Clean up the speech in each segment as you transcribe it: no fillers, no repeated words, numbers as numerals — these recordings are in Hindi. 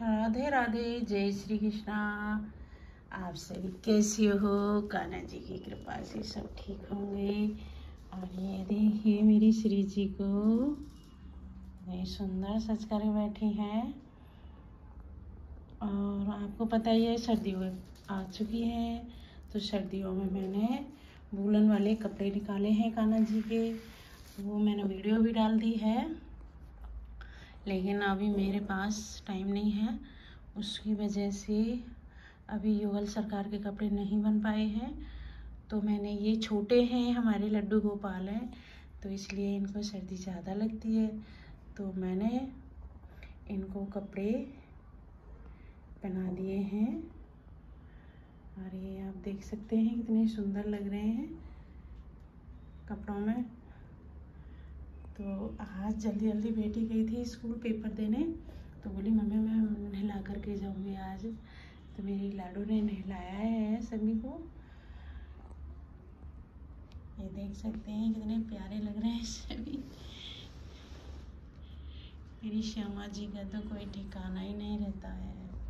राधे राधे, जय श्री कृष्णा। आप सभी कैसे हो? कान्हा जी की कृपा से सब ठीक होंगे। और ये देखिए मेरी श्री जी को ये सुंदर सज कर बैठी हैं। और आपको पता ही है सर्दियों आ चुकी है, तो सर्दियों में मैंने वूलन वाले कपड़े निकाले हैं कान्हा जी के। वो मैंने वीडियो भी डाल दी है, लेकिन अभी मेरे पास टाइम नहीं है, उसकी वजह से अभी युगल सरकार के कपड़े नहीं बन पाए हैं। तो मैंने ये छोटे हैं, हमारे लड्डू गोपाल हैं, तो इसलिए इनको सर्दी ज़्यादा लगती है, तो मैंने इनको कपड़े पहना दिए हैं। और ये आप देख सकते हैं कितने सुंदर लग रहे हैं कपड़ों में। तो आज जल्दी जल्दी बेटी गई थी स्कूल पेपर देने, तो बोली मम्मी मैं नहला करके जाऊंगी आज। तो मेरी लाडू ने नहलाया है सभी को। ये देख सकते हैं कितने प्यारे लग रहे हैं सभी। मेरी श्यामा जी का तो कोई ठिकाना ही नहीं रहता है।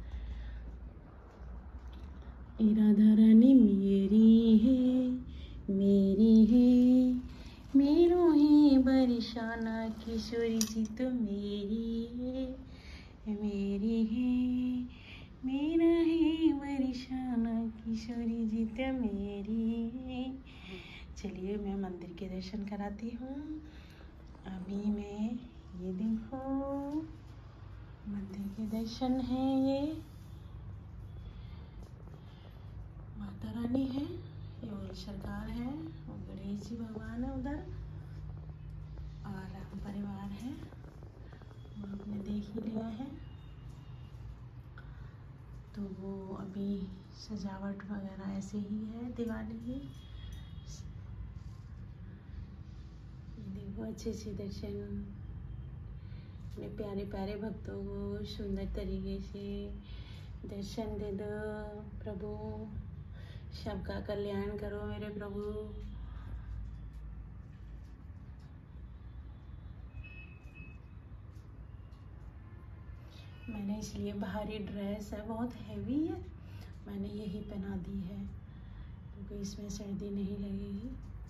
राधा रानी मेरी है, मेरी है, मेरो ही बरसाना, किशोरी जी तो मेरी है, मेरी है, मेरा है बरसाना, किशोरी जी तो मेरी है। चलिए मैं मंदिर के दर्शन कराती हूँ। अभी मैं ये देखो मंदिर के दर्शन है। ये माता रानी है, योगी सरकार है, और गणेश जी भगवान है उधर, और राम परिवार है, वो आपने देख ही लिया है। तो वो अभी सजावट वगैरह ऐसे ही है दिवाली की। देखो अच्छे से दर्शन, अपने प्यारे प्यारे भक्तों को सुंदर तरीके से दर्शन दे दो प्रभु। सबका कल्याण करो मेरे प्रभु। मैंने इसलिए भारी ड्रेस है, बहुत हैवी है, मैंने यही पहना दी है क्योंकि इसमें सर्दी नहीं लगेगी।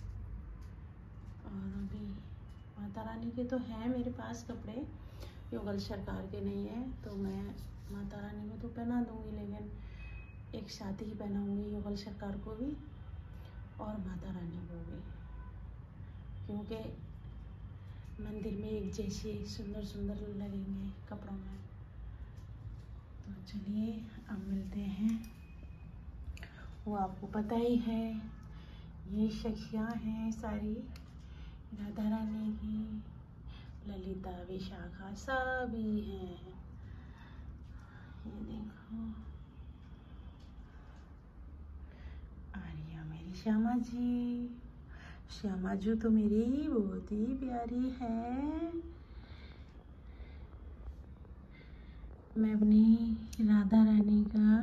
और अभी माता रानी के तो हैं मेरे पास कपड़े, युगल सरकार के नहीं है, तो मैं माता रानी को तो पहना दूंगी, लेकिन एक साथ ही पहनाऊंगी युगल सरकार को भी और माता रानी को भी, क्योंकि मंदिर में एक जैसे सुंदर सुंदर लगेंगे कपड़ों में। तो चलिए अब मिलते हैं। वो आपको पता ही है, ये सखियाँ हैं सारी राधा रानी की, ललिता विशाखा सभी हैं। ये देखो आर्या मेरी श्यामा जी। श्यामा जी तो मेरी बहुत ही प्यारी है। मैं अपनी राधा रानी का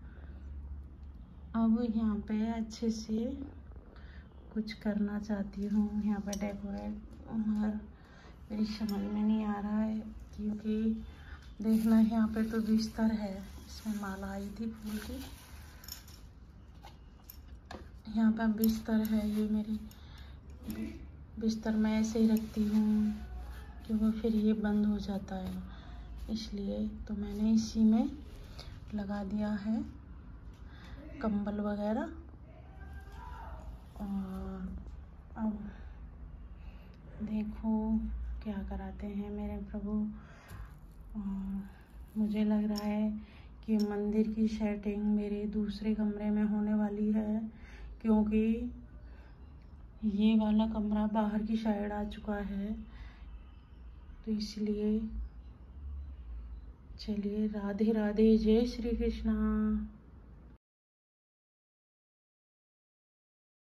अब यहाँ पे अच्छे से कुछ करना चाहती हूँ, यहाँ पे डेकोरेट, और मेरी समझ में नहीं आ रहा है, क्योंकि देखना यहाँ पे तो बिस्तर है, इसमें माला आई थी फूल की, यहाँ पे बिस्तर है, ये मेरी बिस्तर मैं ऐसे ही रखती हूँ क्योंकि फिर ये बंद हो जाता है, इसलिए तो मैंने इसी में लगा दिया है कंबल वगैरह। और अब देखो क्या कराते हैं मेरे प्रभु। और मुझे लग रहा है कि मंदिर की सेटिंग मेरे दूसरे कमरे में होने वाली है, क्योंकि ये वाला कमरा बाहर की साइड आ चुका है, तो इसलिए। चलिए राधे राधे, जय श्री कृष्णा।